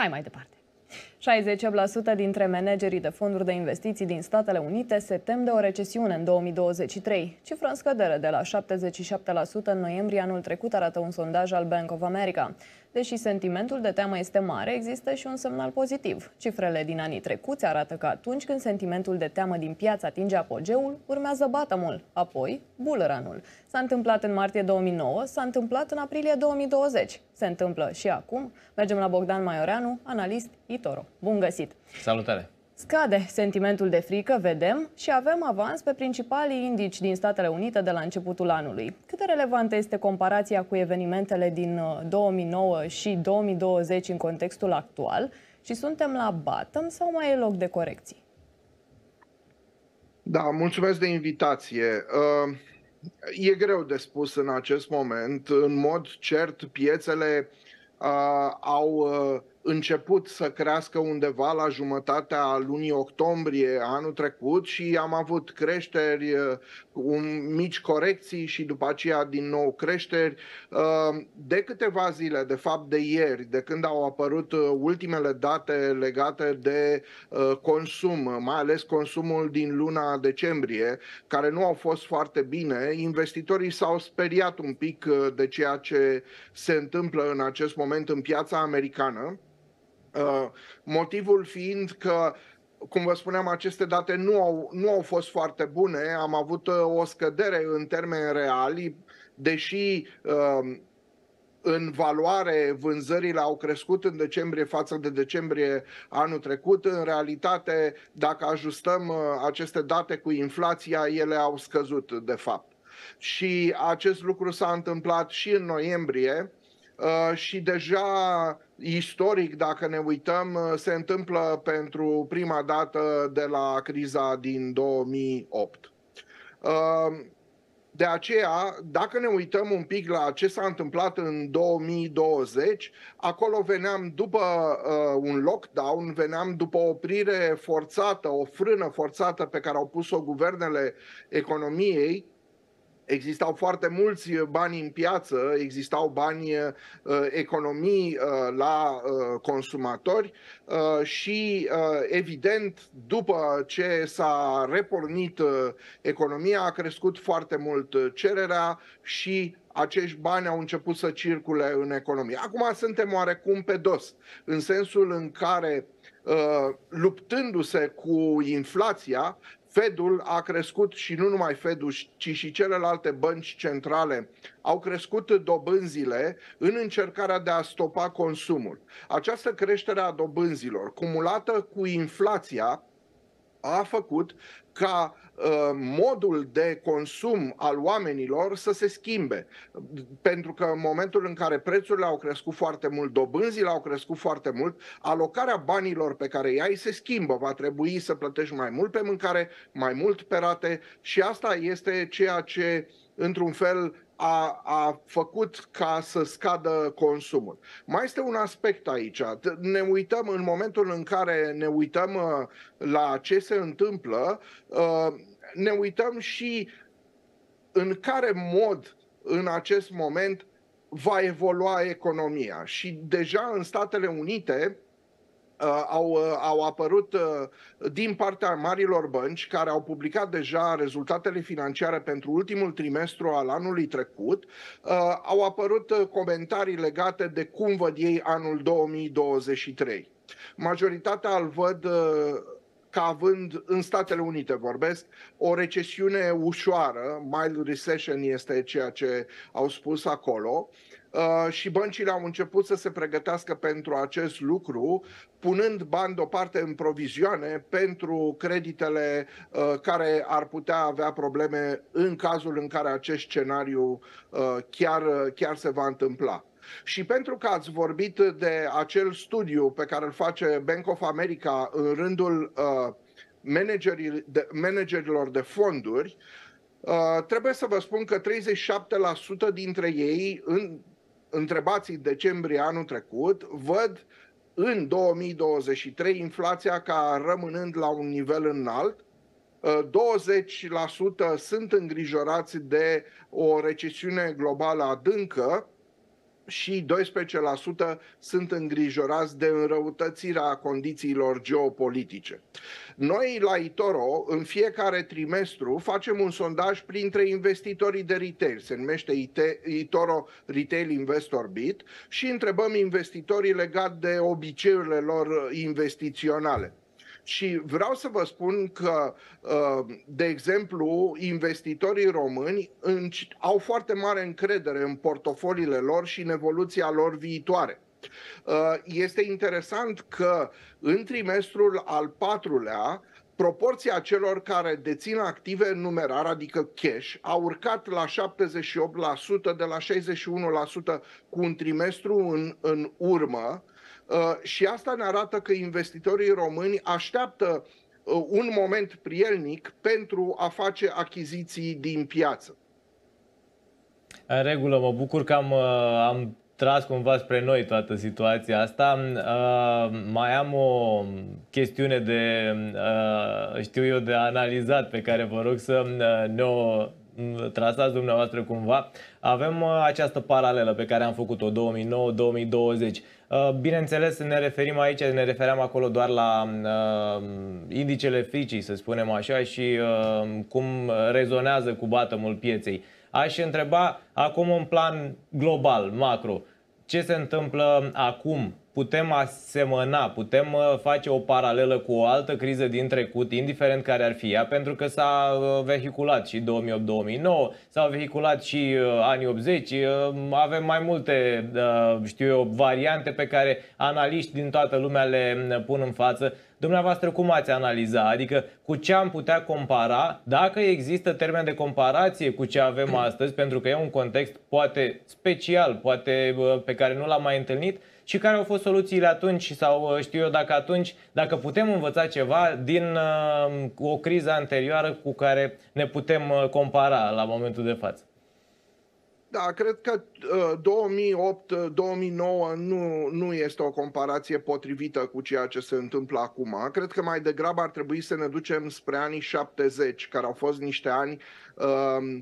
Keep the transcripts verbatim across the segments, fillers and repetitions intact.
Hai mai departe. șaizeci la sută dintre managerii de fonduri de investiții din Statele Unite se tem de o recesiune în două mii douăzeci și trei, cifră în scădere de la șaptezeci și șapte la sută în noiembrie anul trecut, arată un sondaj al Bank of America. Deși sentimentul de teamă este mare, există și un semnal pozitiv. Cifrele din anii trecuți arată că atunci când sentimentul de teamă din piață atinge apogeul, urmează bottom-ul, apoi bull run-ul. S-a întâmplat în martie două mii nouă, s-a întâmplat în aprilie două mii douăzeci. Se întâmplă și acum. Mergem la Bogdan Maioreanu, analist eToro. Bun găsit! Salutare! Scade sentimentul de frică, vedem, și avem avans pe principalii indici din Statele Unite de la începutul anului. Cât de relevantă este comparația cu evenimentele din două mii nouă și două mii douăzeci în contextul actual? Și suntem la bottom sau mai e loc de corecții? Da, mulțumesc de invitație. E greu de spus în acest moment. În mod cert, piețele au început să crească undeva la jumătatea lunii octombrie anul trecut și am avut creșteri, un, mici corecții și după aceea din nou creșteri. De câteva zile, de fapt de ieri, de când au apărut ultimele date legate de consum, mai ales consumul din luna decembrie, care nu au fost foarte bine, investitorii s-au speriat un pic de ceea ce se întâmplă în acest moment în piața americană. Uh, motivul fiind că, cum vă spuneam, aceste date nu au, nu au fost foarte bune. Am avut uh, o scădere în termeni reali, deși uh, în valoare vânzările au crescut în decembrie față de decembrie anul trecut. În realitate, dacă ajustăm uh, aceste date cu inflația, ele au scăzut de fapt. Și acest lucru s-a întâmplat și în noiembrie. Uh, și deja istoric, dacă ne uităm, uh, se întâmplă pentru prima dată de la criza din două mii opt. Uh, de aceea, dacă ne uităm un pic la ce s-a întâmplat în două mii douăzeci, acolo veneam după uh, un lockdown, veneam după o oprire forțată, o frână forțată pe care au pus-o guvernele economiei. Existau foarte mulți bani în piață, existau bani, economii la consumatori și, evident, după ce s-a repornit economia, a crescut foarte mult cererea și acești bani au început să circule în economie. Acum suntem oarecum pe dos, în sensul în care, luptându-se cu inflația, Fedul a crescut, și nu numai Fedul, ci și celelalte bănci centrale au crescut dobânzile în încercarea de a stopa consumul. Această creștere a dobânzilor, cumulată cu inflația, a făcut ca uh, modul de consum al oamenilor să se schimbe. Pentru că în momentul în care prețurile au crescut foarte mult, dobânzile au crescut foarte mult, alocarea banilor pe care îi ai se schimbă. Va trebui să plătești mai mult pe mâncare, mai mult pe rate și asta este ceea ce, într-un fel, A, a făcut ca să scadă consumul. Mai este un aspect aici. Ne uităm, în momentul în care ne uităm la ce se întâmplă, ne uităm și în care mod în acest moment va evolua economia. Și deja în Statele Unite Uh, au, uh, au apărut uh, din partea marilor bănci care au publicat deja rezultatele financiare pentru ultimul trimestru al anului trecut, uh, au apărut uh, comentarii legate de cum văd ei anul două mii douăzeci și trei. Majoritatea îl văd uh, ca având, în Statele Unite vorbesc, o recesiune ușoară, mild recession este ceea ce au spus acolo, uh, și băncile au început să se pregătească pentru acest lucru, punând bani deoparte în provizioane pentru creditele uh, care ar putea avea probleme în cazul în care acest scenariu uh, chiar, chiar se va întâmpla. Și pentru că ați vorbit de acel studiu pe care îl face Bank of America în rândul uh, managerii, de, managerilor de fonduri, uh, trebuie să vă spun că treizeci și șapte la sută dintre ei, în, întrebați în decembrie anul trecut, văd în două mii douăzeci și trei inflația ca rămânând la un nivel înalt. douăzeci la sută sunt îngrijorați de o recesiune globală adâncă și doisprezece la sută sunt îngrijorați de înrăutățirea condițiilor geopolitice. Noi la eToro în fiecare trimestru facem un sondaj printre investitorii de retail, se numește eToro Retail Investor Beat, și întrebăm investitorii legat de obiceiurile lor investiționale. Și vreau să vă spun că, de exemplu, investitorii români au foarte mare încredere în portofoliile lor și în evoluția lor viitoare. Este interesant că în trimestrul al patrulea, proporția celor care dețin active în numerar, adică cash, a urcat la șaptezeci și opt la sută de la șaizeci și unu la sută cu un trimestru în, în urmă. Uh, și asta ne arată că investitorii români așteaptă uh, un moment prielnic pentru a face achiziții din piață. În regulă, mă bucur că am, uh, am tras cumva spre noi toată situația asta. Uh, mai am o chestiune de, uh, știu eu, de analizat pe care vă rog să uh, ne o trasați dumneavoastră cumva. Avem uh, această paralelă pe care am făcut-o două mii nouă două mii douăzeci. Uh, bineînțeles, ne referim aici, ne refeream acolo doar la uh, indicele fricii, să spunem așa, și uh, cum rezonează cu bottom-ul pieței. Aș întreba acum în plan global, macro, ce se întâmplă acum? Putem asemăna, putem face o paralelă cu o altă criză din trecut, indiferent care ar fi ea, pentru că s-a vehiculat și două mii opt două mii nouă, s-au vehiculat și anii optzeci, avem mai multe, știu eu, variante pe care analiști din toată lumea le pun în față. Dumneavoastră cum ați analiza? Adică cu ce am putea compara, dacă există termen de comparație cu ce avem astăzi, pentru că e un context poate special, poate pe care nu l-am mai întâlnit, și care au fost soluțiile atunci sau știu eu dacă atunci, dacă putem învăța ceva din uh, o criză anterioară cu care ne putem uh, compara la momentul de față. Da, cred că uh, două mii opt două mii nouă nu, nu este o comparație potrivită cu ceea ce se întâmplă acum. Cred că mai degrabă ar trebui să ne ducem spre anii șaptezeci, care au fost niște ani uh,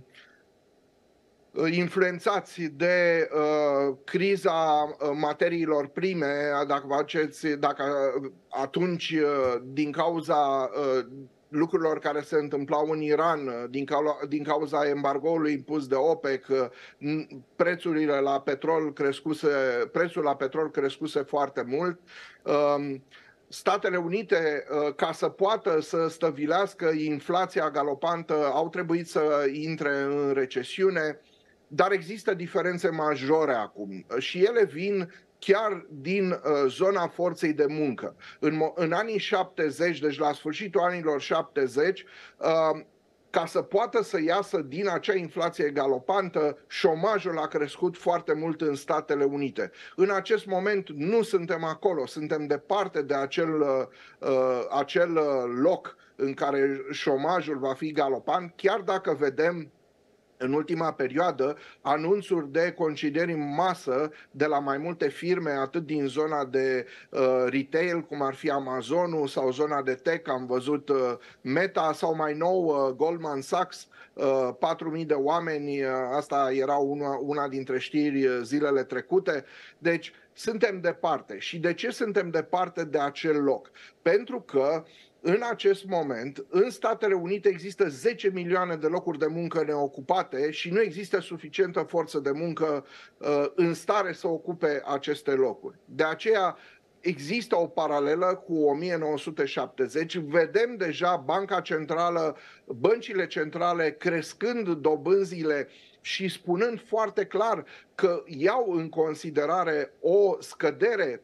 influențați de uh, criza materiilor prime, dacă faceți, dacă atunci uh, din cauza uh, lucrurilor care se întâmplau în Iran, din cauza, din cauza embargoului impus de OPEC, prețurile la petrol crescuse, prețul la petrol crescuse foarte mult. Uh, Statele Unite, ca să poată să stăvilească inflația galopantă, au trebuit să intre în recesiune. Dar există diferențe majore acum și ele vin chiar din uh, zona forței de muncă. În, în anii șaptezeci, deci la sfârșitul anilor șaptezeci, uh, ca să poată să iasă din acea inflație galopantă, șomajul a crescut foarte mult în Statele Unite. În acest moment nu suntem acolo, suntem departe de acel, uh, acel loc în care șomajul va fi galopant, chiar dacă vedem în ultima perioadă anunțuri de concedieri în masă de la mai multe firme, atât din zona de uh, retail, cum ar fi Amazonul, sau zona de tech, am văzut uh, Meta, sau mai nou uh, Goldman Sachs, uh, patru mii de oameni, uh, asta era una, una dintre știri zilele trecute. Deci suntem departe. Și de ce suntem departe de acel loc? Pentru că în acest moment, în Statele Unite există zece milioane de locuri de muncă neocupate și nu există suficientă forță de muncă uh, în stare să ocupe aceste locuri. De aceea există o paralelă cu o mie nouă sute șaptezeci. Vedem deja Banca Centrală, băncile centrale crescând dobânzile și spunând foarte clar că iau în considerare o scădere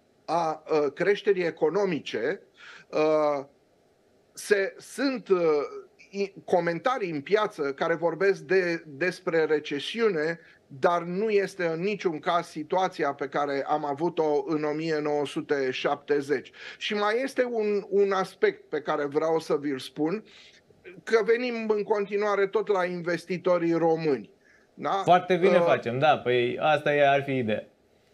a uh, creșterii economice. Uh, se, sunt uh, comentarii în piață care vorbesc de, despre recesiune, dar nu este în niciun caz situația pe care am avut-o în o mie nouă sute șaptezeci. Și mai este un, un aspect pe care vreau să vi-l spun, că venim în continuare tot la investitorii români. Da? Foarte bine uh, facem, da, păi asta e, ar fi ideea.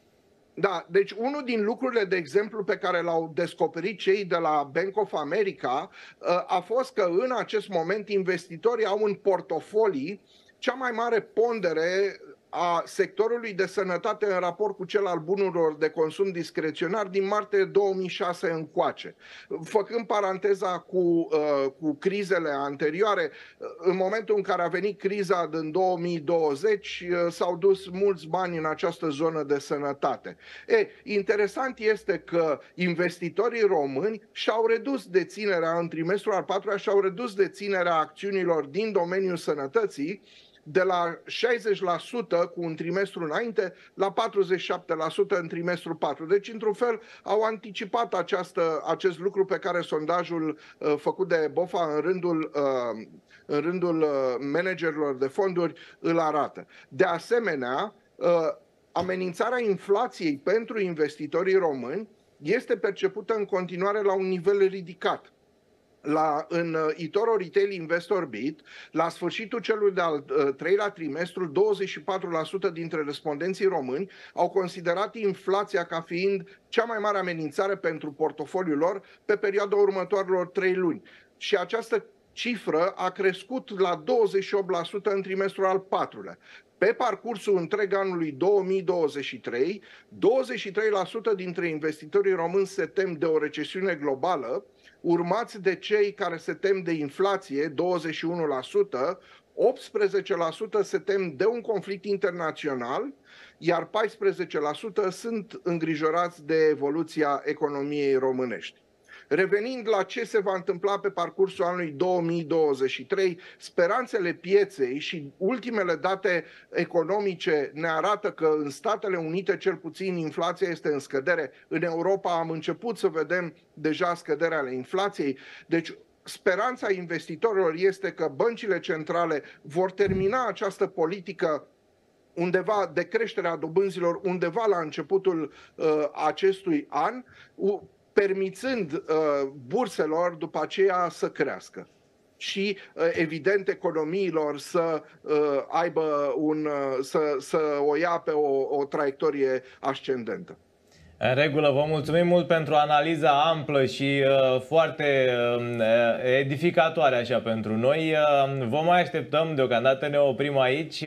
Da, deci unul din lucrurile, de exemplu, pe care l-au descoperit cei de la Bank of America a fost că în acest moment investitorii au în portofolii cea mai mare pondere a sectorului de sănătate în raport cu cel al bunurilor de consum discreționar din martie două mii șase încoace. Făcând paranteza cu, cu crizele anterioare, în momentul în care a venit criza din două mii douăzeci, s-au dus mulți bani în această zonă de sănătate. E, interesant este că investitorii români și-au redus deținerea în trimestrul al patrulea, și-au redus deținerea acțiunilor din domeniul sănătății de la șaizeci la sută cu un trimestru înainte la patruzeci și șapte la sută în trimestrul patru. Deci, într-un fel, au anticipat această, acest lucru pe care sondajul uh, făcut de BOFA în rândul, uh, în rândul uh, managerilor de fonduri îl arată. De asemenea, uh, amenințarea inflației pentru investitorii români este percepută în continuare la un nivel ridicat. La, în eToro Retail Investor Beat, la sfârșitul celui de-al treilea trimestru, douăzeci și patru la sută dintre respondenții români au considerat inflația ca fiind cea mai mare amenințare pentru portofoliul lor pe perioada următoarelor trei luni. Și această cifră a crescut la douăzeci și opt la sută în trimestrul al patrulea. Pe parcursul întreg anului două mii douăzeci și trei, douăzeci și trei la sută dintre investitorii români se tem de o recesiune globală, urmați de cei care se tem de inflație, douăzeci și unu la sută, optsprezece la sută se tem de un conflict internațional, iar paisprezece la sută sunt îngrijorați de evoluția economiei românești. Revenind la ce se va întâmpla pe parcursul anului două mii douăzeci și trei, speranțele pieței și ultimele date economice ne arată că în Statele Unite cel puțin inflația este în scădere. În Europa am început să vedem deja scăderea ale inflației. Deci speranța investitorilor este că băncile centrale vor termina această politică undeva de creșterea dobânzilor undeva la începutul uh, acestui an, permițând uh, burselor după aceea să crească și, uh, evident, economiilor să uh, aibă un, uh, să, să o ia pe o, o traiectorie ascendentă. În regulă, vă mulțumim mult pentru analiza amplă și uh, foarte uh, edificatoare așa pentru noi. Uh, vă mai așteptăm, deocamdată ne oprim aici.